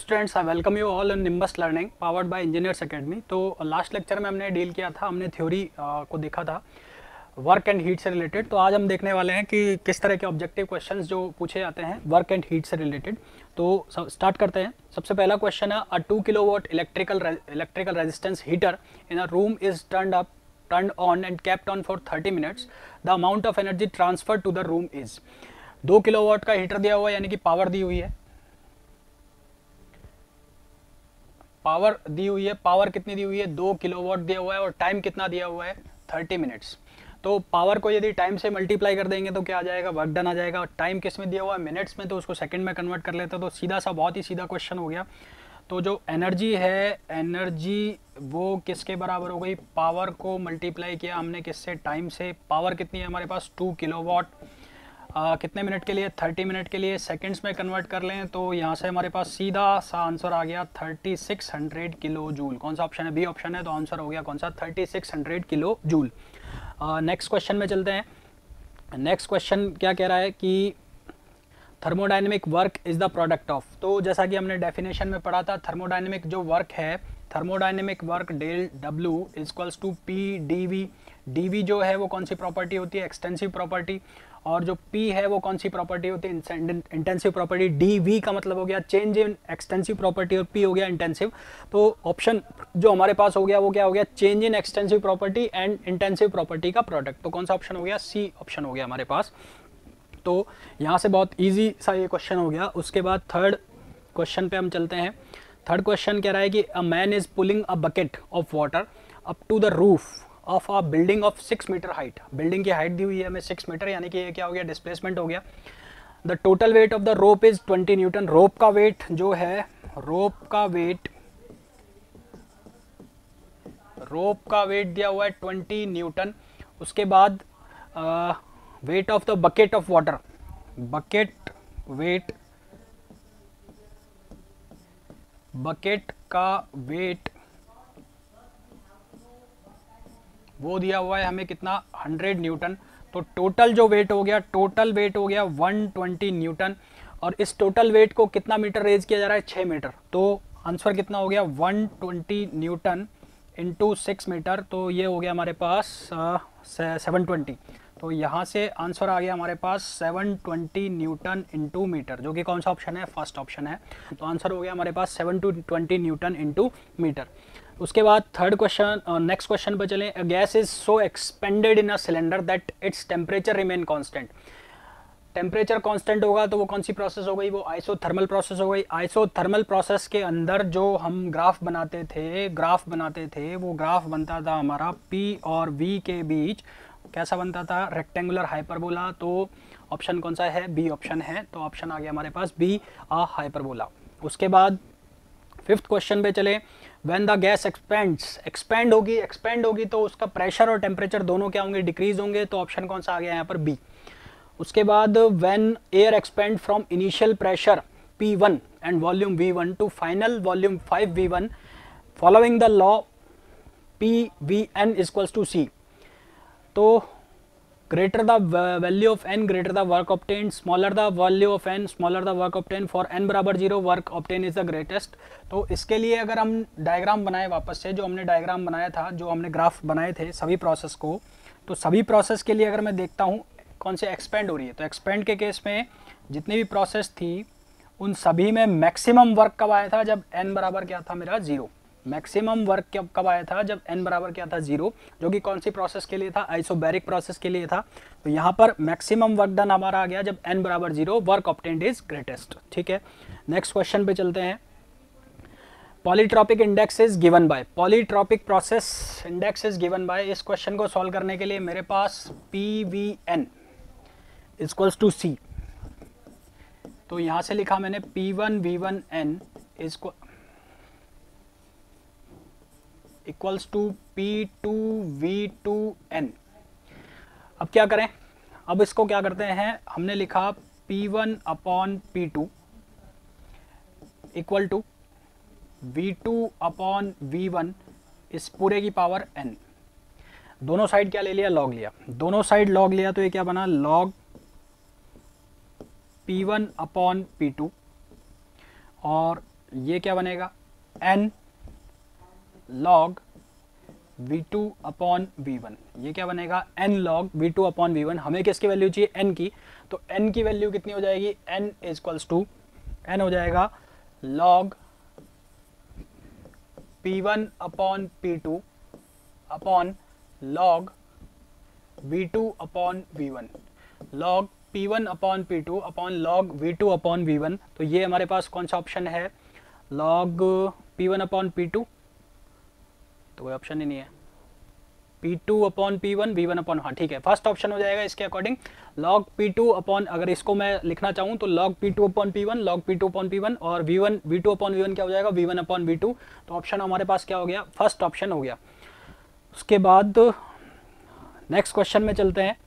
Students, I welcome you all in Nimbus learning powered by engineers academy. तो last lecture में हमने deal किया था, हमने थ्योरी को देखा था वर्क एंड हीट से रिलेटेड। तो आज हम देखने वाले हैं कि किस तरह के ऑब्जेक्टिव क्वेश्चंस जो पूछे जाते हैं वर्क एंड हीट से रिलेटेड। तो स्टार्ट करते हैं। सबसे पहला क्वेश्चन है, a 2 kilowatt electrical resistance heater in a room is turned on and kept on for 30 minutes. The amount of energy transferred to the room is। 2 kilowatt का heater दिया हुआ है, यानी कि पावर दी हुई है, पावर कितनी दी हुई है, 2 किलोवाट दिया हुआ है, और टाइम कितना दिया हुआ है, 30 मिनट्स। तो पावर को यदि टाइम से मल्टीप्लाई कर देंगे तो क्या आ जाएगा, वर्क डन आ जाएगा। और टाइम किस में दिया हुआ है, मिनट्स में, तो उसको सेकंड में कन्वर्ट कर लेते हैं। तो सीधा सा, बहुत ही सीधा क्वेश्चन हो गया। तो जो एनर्जी है, एनर्जी वो किसके बराबर हो गई, पावर को मल्टीप्लाई किया हमने किससे, टाइम से। पावर कितनी है हमारे पास, 2 किलोवाट। कितने मिनट के लिए, 30 मिनट के लिए। सेकंड्स में कन्वर्ट कर लें तो यहाँ से हमारे पास सीधा सा आंसर आ गया 3600 किलो जूल। कौन सा ऑप्शन है, बी ऑप्शन है। तो आंसर हो गया कौन सा, 3600 किलो जूल। नेक्स्ट क्वेश्चन में चलते हैं। नेक्स्ट क्वेश्चन क्या कह रहा है कि thermodynamic work is the product of. तो जैसा कि हमने डेफिनेशन में पढ़ा था, थर्मोडाइनमिक जो वर्क है, thermodynamic work del W equals to P D V. D V जो है वो कौन सी प्रॉपर्टी होती है, एक्सटेंसिव प्रॉपर्टी। और जो P है वो कौन सी प्रॉपर्टी होती है, इंटेंसिव प्रॉपर्टी। डी वी का मतलब हो गया चेंज इन एक्सटेंसिव प्रॉपर्टी, और P हो गया इंटेंसिव। तो ऑप्शन जो हमारे पास हो गया वो क्या हो गया, change in extensive property and intensive property का प्रोडक्ट। तो कौन सा ऑप्शन हो गया, सी ऑप्शन हो गया हमारे पास। तो यहाँ से बहुत ईजी सा ये क्वेश्चन हो गया। उसके बाद थर्ड क्वेश्चन पे हम चलते हैं। थर्ड क्वेश्चन कह रहा है कि a man is pulling a bucket of water up to the roof of a building of 6 metre height. Building की हाइट दी हुई है हमें 6 मीटर, यानी कि ये क्या हो गया, डिस्प्लेसमेंट हो गया। The total weight of the rope is 20 newton. Rope का वेट जो है, रोप का वेट दिया हुआ है 20 न्यूटन। उसके बाद weight of the bucket of water, bucket का वेट वो दिया हुआ है हमें कितना, 100 न्यूटन। तो टोटल जो वेट हो गया, 120 न्यूटन। और इस टोटल वेट को कितना मीटर रेज किया जा रहा है, 6 मीटर। तो आंसर कितना हो गया, 120 न्यूटन इंटू 6 मीटर। तो ये हो गया हमारे पास 720। तो यहाँ से आंसर आ गया हमारे पास 720 न्यूटन इंटू मीटर, जो कि कौन सा ऑप्शन है, फर्स्ट ऑप्शन है। तो आंसर हो गया हमारे पास 720 न्यूटन इंटू मीटर। उसके बाद थर्ड क्वेश्चन, नेक्स्ट क्वेश्चन पर चलें। A gas is so expanded in a cylinder that its temperature remain constant. Temperature constant होगा तो वो कौन सी प्रोसेस हो गई, वो आइसोथर्मल प्रोसेस हो गई। आइसोथर्मल प्रोसेस के अंदर जो हम ग्राफ बनाते थे वो ग्राफ बनता था हमारा P और V के बीच। कैसा बनता था, रेक्टेंगुलर हाइपरबोला। तो ऑप्शन कौन सा है, बी ऑप्शन है। तो ऑप्शन आ गया हमारे पास बी, आ हाइपरबोला। उसके बाद फिफ्थ क्वेश्चन पे चले। व्हेन द गैस एक्सपेंड होगी तो उसका प्रेशर और टेम्परेचर दोनों क्या होंगे, डिक्रीज होंगे। तो ऑप्शन कौन सा आ गया यहाँ पर, बी। उसके बाद when air expand from initial pressure P1 and volume V1 to final volume 5V1 following the law PVN equals to C। तो greater the value of n, greater the work obtained, smaller the value of n, smaller the work obtained, for n बराबर 0 work obtained is the greatest। तो इसके लिए अगर हम diagram बनाए वापस से, जो हमने डायग्राम बनाया था, जो हमने ग्राफ बनाए थे सभी प्रोसेस को, तो सभी प्रोसेस के लिए अगर मैं देखता हूँ कौन से एक्सपेंड हो रही है, तो एक्सपेंड के केस में जितनी भी प्रोसेस थी उन सभी में मैक्सिमम वर्क कब आया था, जब n बराबर क्या था मेरा, 0। मैक्सिमम वर्क कब आया था, जब n बराबर क्या था, 0, जो कि कौन सी प्रोसेस के लिए था, आइसोबैरिक प्रोसेस के लिए था। तो यहाँ पर मैक्सिमम वर्क डन हमारा आ गया जब n बराबर 0, वर्क ऑब्टेन्ड इज ग्रेटेस्ट। ठीक है, नेक्स्ट क्वेश्चन पे चलते हैं। Polytropic index is given by, polytropic process index is given by. इस क्वेश्चन को सॉल्व करने के लिए मेरे पास PVN इक्वल्स टू C। तो यहाँ से लिखा मैंने P1V1N इक्वल्स टू P2V2N। अब क्या करें, अब इसको क्या करते हैं, हमने लिखा P1/P2 इक्वल टू V2/V1 इस पूरे की पावर n। दोनों साइड क्या ले लिया, लॉग लिया। दोनों साइड लॉग लिया तो ये क्या बना, लॉग P1/P2 और ये क्या बनेगा, n log V2 upon V1, ये क्या बनेगा, n log V2 upon V1। हमें किसकी वैल्यू चाहिए, n की, तो n की वैल्यू कितनी हो जाएगी, n इक्वल्स टू n हो जाएगा log P1 upon P2 upon log V2 upon V1, log P1 upon P2 upon log V2 upon V1। तो ये हमारे पास कौन सा ऑप्शन है, log P1 अपॉन P2, तो कोई ऑप्शन ही नहीं है, P2 upon P1, V1 upon, हाँ ठीक है, फर्स्ट ऑप्शन हो जाएगा इसके अकॉर्डिंग, log P2 अपॉन, अगर इसको मैं लिखना चाहूँ तो log P2 upon P1, log P2 upon P1, और V1 V2 अपॉन V1 क्या हो जाएगा, V1 अपॉन V2। तो ऑप्शन हमारे पास क्या हो गया, फर्स्ट ऑप्शन हो गया। उसके बाद नेक्स्ट क्वेश्चन में चलते हैं।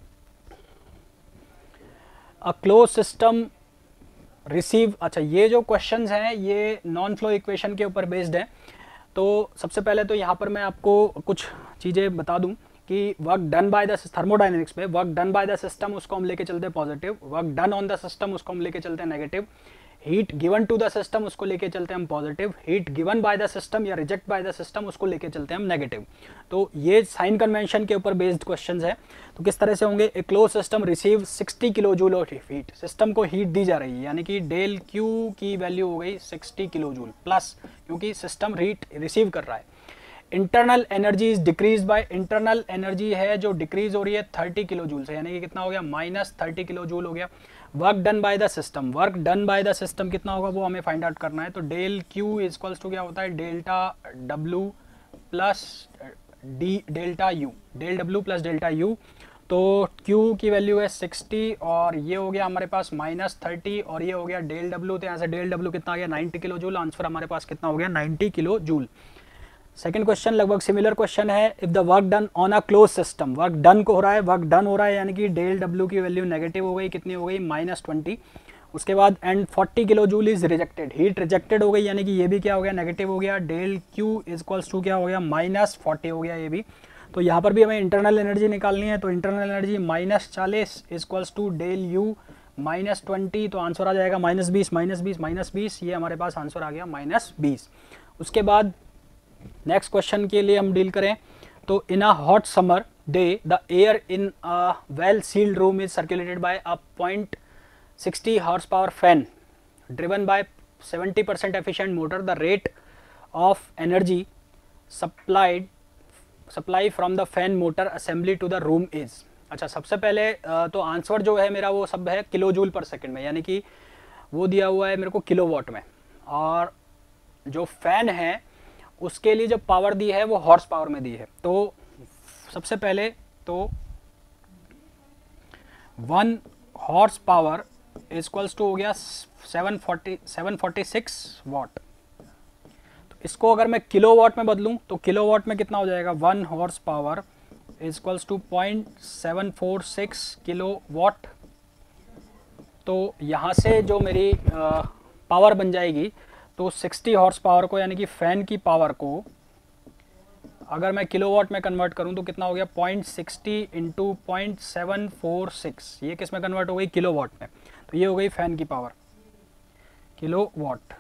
अ क्लोज सिस्टम रिसीव, अच्छा ये जो क्वेश्चंस हैं ये नॉन फ्लो इक्वेशन के ऊपर बेस्ड है। तो सबसे पहले तो यहाँ पर मैं आपको कुछ चीज़ें बता दूं कि work done by the thermodynamics में work done by the system उसको हम लेके चलते हैं positive, work done on the system उसको हम लेके चलते हैं negative, heat given to the system उसको लेके चलते हैं हम positive, heat given by the system या रिजेक्ट बाय द सिस्टम उसको लेके चलते हैं हम नेगेटिव। तो ये साइन कन्वेंशन के ऊपर बेस्ड क्वेश्चंस है। तो किस तरह से होंगे, a close system receive 60 kilo joule of heat, system को हीट दी जा रही है, यानी कि डेल क्यू की वैल्यू हो गई 60 किलो जूल प्लस, क्योंकि सिस्टम हीट रिसीव कर रहा है। Internal energy is decrease by, internal energy है जो डिक्रीज हो रही है 30 किलो जूल से, यानी कि कितना हो गया, -30 किलो जूल हो गया। Work done by the system, work done by the system कितना होगा वो हमें फाइंड आउट करना है। तो डेल क्यू इक्वल्स टू क्या होता है, delta W plus delta U, del W plus delta U. तो Q की वैल्यू है 60 और ये हो गया हमारे पास -30 और ये हो गया डेल डब्ल्यू, तो यहाँ से डेल डब्ल्यू कितना आ गया 90 किलो जूल, आंसर हमारे पास कितना हो गया 90 किलो जूल। सेकंड क्वेश्चन लगभग सिमिलर क्वेश्चन है, if the work done on a close system, work done को हो रहा है, वर्क डन हो रहा है यानी कि डेल डब्ल्यू की वैल्यू नेगेटिव हो गई, कितनी हो गई -20। उसके बाद and 40 kilo joule is rejected, heat rejected हो गई, यानी कि ये भी क्या हो गया नेगेटिव हो गया, डेल क्यू इक्वल्स टू क्या हो गया -40 हो गया ये भी। तो यहाँ पर भी हमें इंटरनल एनर्जी निकालनी है, तो internal energy -40 equals to del U -20, तो आंसर आ जाएगा -20 ये हमारे पास आंसर आ गया -20। उसके बाद नेक्स्ट क्वेश्चन के लिए हम डील करें तो in a hot summer day the air in a well sealed room is circulated by a 0.60 horse power fan driven by 70% efficient motor, the rate of energy supply from the fan motor assembly to the room is. अच्छा सबसे पहले तो answer जो है मेरा वो सब है किलो जूल पर सेकेंड में, यानी कि वो दिया हुआ है मेरे को किलोवाट में, और जो फैन है उसके लिए जो पावर दी है वो हॉर्स पावर में दी है। तो सबसे पहले तो 1 हॉर्स पावर इक्वल्स टू हो गया 746 वाट। तो इसको अगर मैं किलोवाट में बदलूं तो किलोवाट में कितना हो जाएगा, 1 horse power equals to 0.746 kilowatt. तो यहाँ से जो मेरी पावर बन जाएगी तो 60 हॉर्स पावर को यानी कि फैन की पावर को अगर मैं किलोवाट में कन्वर्ट करूं तो कितना हो गया 0.60 इंटू 0.746, ये किस में कन्वर्ट हो गई किलोवाट में, तो ये हो गई फैन की पावर किलोवाट।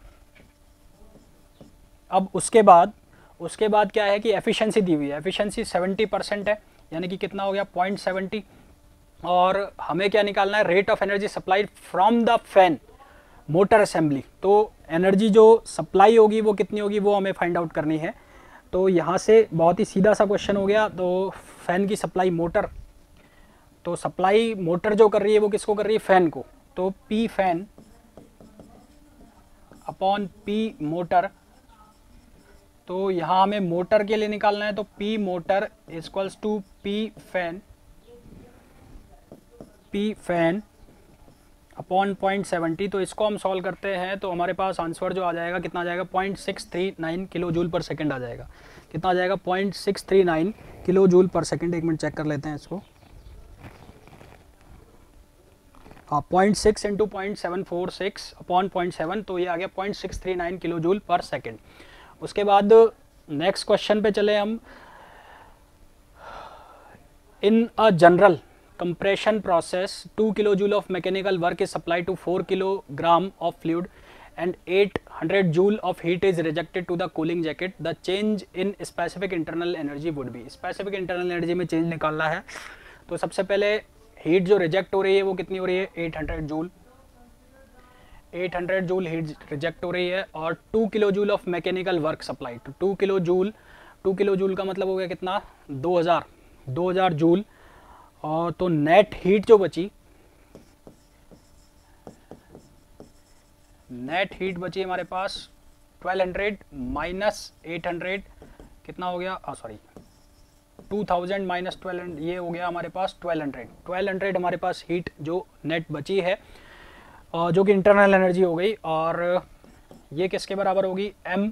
अब उसके बाद क्या है कि एफिशिएंसी दी हुई है, एफिशिएंसी 70% है, यानी कि कितना हो गया 0.70, और हमें क्या निकालना है, rate of energy supplied from the fan motor assembly. तो एनर्जी जो सप्लाई होगी वो कितनी होगी वो हमें फाइंड आउट करनी है। तो यहाँ से बहुत ही सीधा सा क्वेश्चन हो गया। तो फैन की सप्लाई मोटर, तो सप्लाई मोटर जो कर रही है वो किसको कर रही है, फैन को, तो P fan upon P motor. तो यहाँ हमें मोटर के लिए निकालना है, तो P motor equals to P fan upon 0.70। तो इसको हम सॉल्व करते हैं तो हमारे पास आंसर जो आ जाएगा कितना आ जाएगा 0.639 किलो जूल पर सेकेंड आ जाएगा। कितना आ जाएगा 0.639 किलो जूल पर सेकेंड। एक मिनट चेक कर लेते हैं इसको। हाँ 0.6 इंटू 0.746 अपॉन 0.7, तो ये आ गया 0.639 किलो जूल पर सेकेंड। उसके बाद नेक्स्ट क्वेश्चन पे चले हम। In a general compression process 2 kilojoule of mechanical work is supplied to 4 kilogram of fluid and 100 joule of heat is rejected to the cooling jacket, the change in specific internal energy would be. Specific internal energy में change निकालना है तो सबसे पहले heat जो reject हो रही है वो कितनी हो रही है, 800 जूल। 800 जूल हीट रिजेक्ट हो रही है और 2 kilo joule of mechanical work supply. तो 2 किलो जूल का मतलब हो गया कितना, 2000 जूल। और तो नेट हीट जो बची, नेट हीट बची हमारे पास 1200 माइनस 800 कितना हो गया, सॉरी 2000 माइनस 1200, ये हो गया हमारे पास 1200 हमारे पास हीट जो नेट बची है जो कि इंटरनल एनर्जी हो गई। और ये किसके बराबर होगी, m,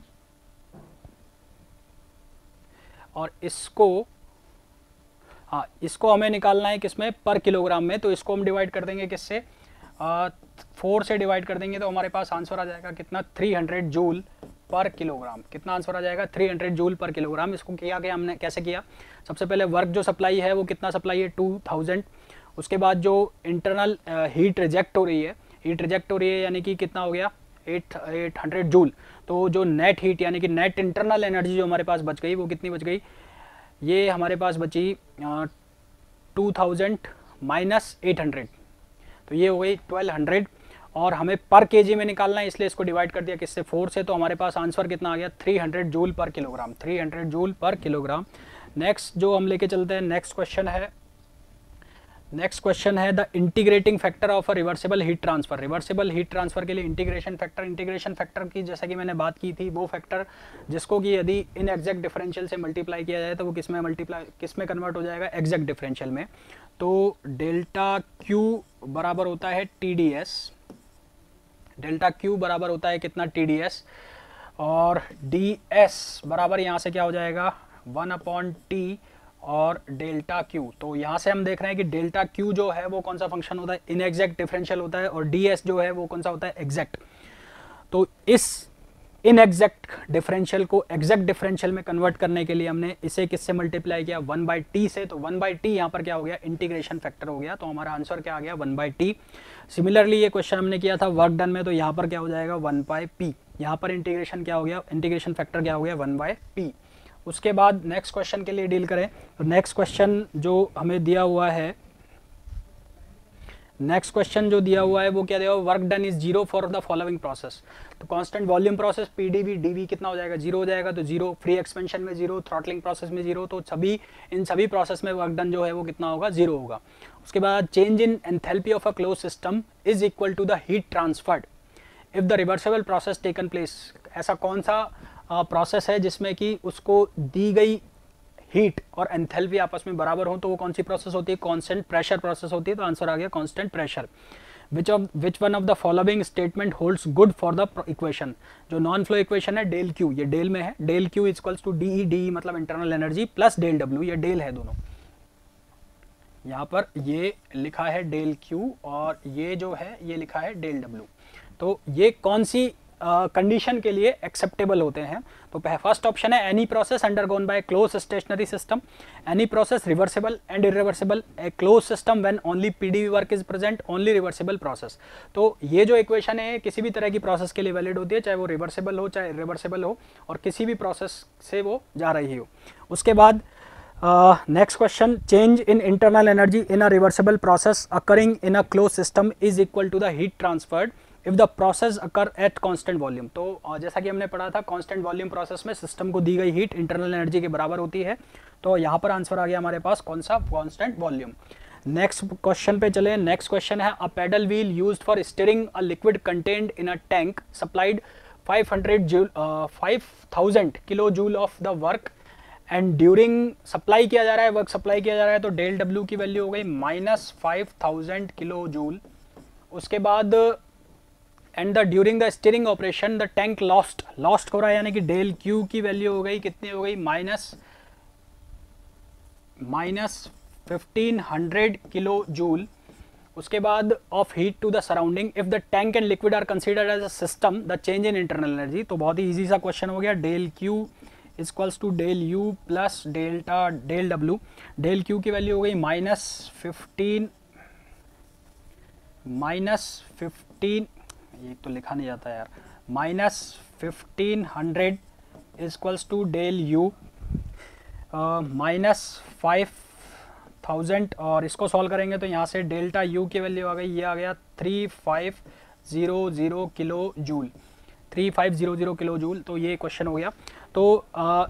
और इसको इसको हमें निकालना है किसमें, पर किलोग्राम में। तो इसको हम डिवाइड कर देंगे किससे, 4 से डिवाइड कर देंगे तो हमारे पास आंसर आ जाएगा कितना, 300 जूल पर किलोग्राम। कितना आंसर आ जाएगा, 300 जूल पर किलोग्राम। इसको किया गया हमने कैसे किया, सबसे पहले वर्क जो सप्लाई है वो कितना सप्लाई है, 2000। उसके बाद जो इंटरनल हीट रिजेक्ट हो रही है, यानी कि कितना हो गया, 800 जूल। तो जो नेट हीट यानी कि नेट इंटरनल एनर्जी जो हमारे पास बच गई वो कितनी बच गई, ये हमारे पास बची 2000 माइनस 800, तो ये हो गई 1200। और हमें पर केजी में निकालना है इसलिए इसको डिवाइड कर दिया किससे, 4 से। तो हमारे पास आंसर कितना आ गया, 300 joule per kilogram, 300 joule per kilogram. Next जो हम लेके चलते हैं, नेक्स्ट क्वेश्चन है the integrating factor of a reversible heat transfer. Reversible heat transfer के लिए इंटीग्रेशन फैक्टर की जैसा कि मैंने बात की थी, वो फैक्टर जिसको कि यदि इन एग्जैक्ट डिफरेंशियल से मल्टीप्लाई किया जाए तो वो किस में कन्वर्ट हो जाएगा, एग्जैक्ट डिफरेंशियल में। तो डेल्टा क्यू बराबर होता है TdS, डेल्टा क्यू बराबर होता है कितना, TdS, और DS बराबर यहाँ से क्या हो जाएगा, 1/T और डेल्टा क्यू। तो यहाँ से हम देख रहे हैं कि डेल्टा क्यू जो है वो कौन सा फंक्शन होता है, इनएग्जैक्ट डिफरेंशियल होता है, और DS जो है वो कौन सा होता है, एग्जैक्ट। तो इस इनएग्जैक्ट डिफरेंशियल को एग्जैक्ट डिफरेंशियल में कन्वर्ट करने के लिए हमने इसे किससे मल्टीप्लाई किया, 1/T से। तो 1/T यहाँ पर क्या हो गया, इंटीग्रेशन फैक्टर हो गया। तो हमारा आंसर क्या आ गया, 1/T। सिमिलरली ये क्वेश्चन हमने किया था वर्क डन में, तो यहाँ पर क्या हो जाएगा, 1/P। यहाँ पर इंटीग्रेशन क्या हो गया, इंटीग्रेशन फैक्टर क्या हो गया, 1/P। उसके बाद नेक्स्ट क्वेश्चन के लिए डील करें तो नेक्स्ट क्वेश्चन जो हमें दिया हुआ है, नेक्स्ट क्वेश्चन जो दिया हुआ है वो क्या दिया हुआ, work done is 0 for the following process. तो constant volume process PdV dV कितना हो जाएगा, 0 हो जाएगा। तो 0, फ्री एक्सपेंशन में 0, थ्रॉटलिंग प्रोसेस में 0। तो इन सभी प्रोसेस में वर्क डन जो है वो कितना होगा, 0 होगा। उसके बाद change in enthalpy of a close system is equal to the heat transferred if the reversible process taken place. ऐसा कौन सा प्रोसेस है जिसमें कि उसको दी गई हीट और एंथैल्पी आपस में बराबर हो, तो वो कौन सी प्रोसेस होती है, कांस्टेंट प्रेशर प्रोसेस होती है। तो आंसर आ गया constant pressure. Which one of the following statement holds good for the equation. जो नॉन फ्लो इक्वेशन है डेल क्यू, ये डेल में है, del Q equals to DE, DE मतलब internal energy, plus del W, ये del है दोनों। यहाँ पर ये लिखा है डेल क्यू और ये जो है ये लिखा है डेल W। तो ये कौन सी कंडीशन के लिए एक्सेप्टेबल होते हैं। तो फर्स्ट ऑप्शन है any process undergone by close stationary system, any process reversible and irreversible, a close system when only PdV work is present, only reversible process. तो ये जो इक्वेशन है किसी भी तरह की प्रोसेस के लिए वैलिड होती है, चाहे वो रिवर्सिबल हो चाहे इरिवर्सिबल हो, और किसी भी प्रोसेस से वो जा रही हो। उसके बाद next question, change in internal energy in a reversible process occurring in a close system is equal to the heat transferred if the process occur at constant volume. तो जैसा कि हमने पढ़ा था, कांस्टेंट वॉल्यूम प्रोसेस में system को दी गई हीट इंटरनल एनर्जी के बराबर होती है। तो यहाँ पर आंसर आ गया हमारे पास कौन सा, कांस्टेंट वॉल्यूम। नेक्स्ट क्वेश्चन पे चले। नेक्स्ट क्वेश्चन है a paddle wheel used for steering a liquid contained in a tank supplied 5000 kilo joule of the work and during supply किया जा रहा है, वर्क सप्लाई किया जा रहा है। तो डेल W की वैल्यू हो गई -5000 किलो जूल। उसके बाद and the during the steering operation the tank lost हो रहा है, यानी कि डेल Q की वैल्यू हो गई कितनी हो गई, -1500 किलो जूल। उसके बाद of heat to the surrounding if the tank and liquid are considered as a system the change in internal energy. तो बहुत ही इजी सा क्वेश्चन हो गया, del Q equals to del U plus del W। Del Q की value हो गई -15, ये तो लिखा नहीं जाता यार, minus 1500 equals to del U minus 5000, और इसको सॉल्व करेंगे तो यहाँ से डेल्टा यू की वैल्यू आ गई, ये आ गया 3500 किलो जूल, 3500 किलो जूल। तो ये क्वेश्चन हो गया। तो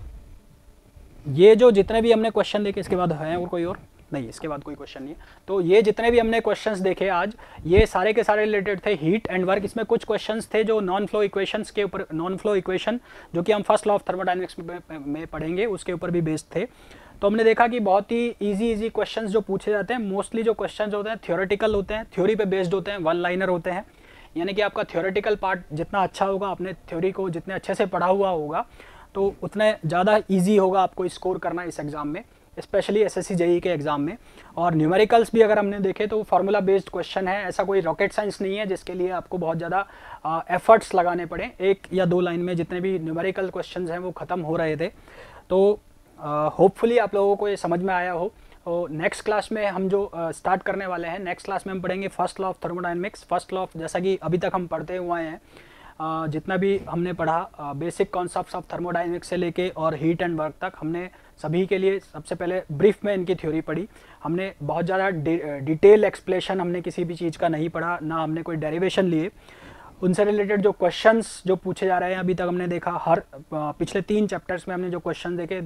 ये जो जितने भी हमने क्वेश्चन देखे, इसके बाद हैं और कोई और नहीं, इसके बाद कोई क्वेश्चन नहीं है। तो ये जितने भी हमने क्वेश्चंस देखे आज, ये सारे के सारे रिलेटेड थे हीट एंड वर्क। इसमें कुछ क्वेश्चंस थे जो नॉन फ्लो इक्वेशंस के ऊपर, नॉन फ्लो इक्वेशन जो कि हम फर्स्ट लॉ ऑफ थर्मोडायनेमिक्स में पढ़ेंगे, उसके ऊपर भी बेस्ड थे। तो हमने देखा कि बहुत ही इजी क्वेश्चंस जो पूछे जाते हैं, मोस्टली जो क्वेश्चंस होते हैं थ्योरेटिकल होते हैं, थ्योरी पे बेस्ड होते हैं, वन लाइनर होते हैं। यानी कि आपका थ्योरेटिकल पार्ट जितना अच्छा होगा, आपने थ्योरी को जितने अच्छे से पढ़ा हुआ होगा, तो उतने ज़्यादा ईजी होगा आपको स्कोर करना इस एग्ज़ाम में, स्पेशली एसएससी जेईई के एग्ज़ाम में। और न्यूमेरिकल्स भी अगर हमने देखे तो फार्मूला बेस्ड क्वेश्चन है, ऐसा कोई रॉकेट साइंस नहीं है जिसके लिए आपको बहुत ज़्यादा एफर्ट्स लगाने पड़े। एक या दो लाइन में जितने भी न्यूमेरिकल क्वेश्चंस हैं वो ख़त्म हो रहे थे। तो होपफुली आप लोगों को ये समझ में आया हो। तो नेक्स्ट क्लास में हम जो स्टार्ट करने वाले हैं, नेक्स्ट क्लास में हम पढ़ेंगे first law of thermodynamics. First law of, जैसा कि अभी तक हम पढ़ते हुए हैं, जितना भी हमने पढ़ा बेसिक कॉन्सेप्ट्स ऑफ थर्मोडायनेमिक्स से लेके और हीट एंड वर्क तक, हमने सभी के लिए सबसे पहले ब्रीफ में इनकी थ्योरी पढ़ी। हमने बहुत ज़्यादा डिटेल एक्सप्लेनेशन हमने किसी भी चीज़ का नहीं पढ़ा, ना हमने कोई डेरिवेशन लिए। उनसे रिलेटेड जो क्वेश्चंस जो पूछे जा रहे हैं अभी तक हमने देखा, हर पिछले 3 चैप्टर्स में हमने जो क्वेश्चन देखे,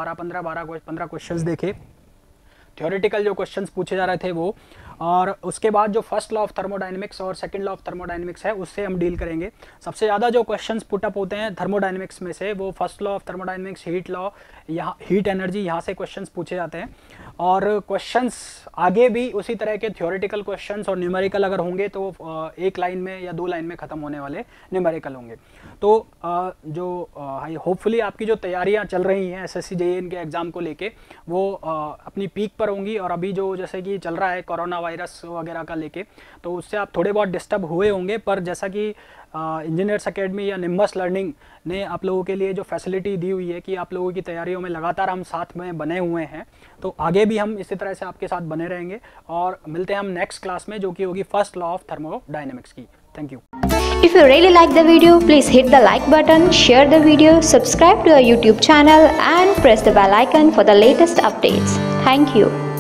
12-15 क्वेश्चंस देखे, थ्योरेटिकल जो क्वेश्चंस पूछे जा रहे थे वो। और उसके बाद जो फर्स्ट लॉ ऑफ थर्मोडायनेमिक्स और सेकंड लॉ ऑफ थर्मोडायनेमिक्स है, उससे हम डील करेंगे। सबसे ज़्यादा जो क्वेश्चंस पुटअप होते हैं थर्मोडायनेमिक्स में से, वो first law of thermodynamics, heat law, यहाँ हीट एनर्जी, यहाँ से क्वेश्चंस पूछे जाते हैं। और क्वेश्चंस आगे भी उसी तरह के थ्योरेटिकल क्वेश्चंस और न्यूमेरिकल अगर होंगे तो एक लाइन में या 2 लाइन में ख़त्म होने वाले न्यूमेरिकल होंगे। तो जो होपफुली आपकी जो तैयारियां चल रही हैं एसएससी जेईई के एग्ज़ाम को लेके, वो अपनी पीक पर होंगी। और अभी जो जैसे कि चल रहा है कोरोना वायरस वगैरह का लेके, तो उससे आप थोड़े बहुत डिस्टर्ब हुए होंगे, पर जैसा कि इंजीनियर्स एकेडमी या निम्बस लर्निंग ने आप लोगों के लिए जो फैसिलिटी दी हुई है कि आप लोगों की तैयारियों में लगातार हम साथ में बने हुए हैं, तो आगे भी हम इसी तरह से आपके साथ बने रहेंगे। और मिलते हैं हम नेक्स्ट क्लास में, जो कि होगी फर्स्ट लॉ ऑफ थर्मोडायनेमिक्स की। Thank you. If you really like the video, please hit the like button, share the video, subscribe to our YouTube channel and press the bell icon for the latest updates. Thank you.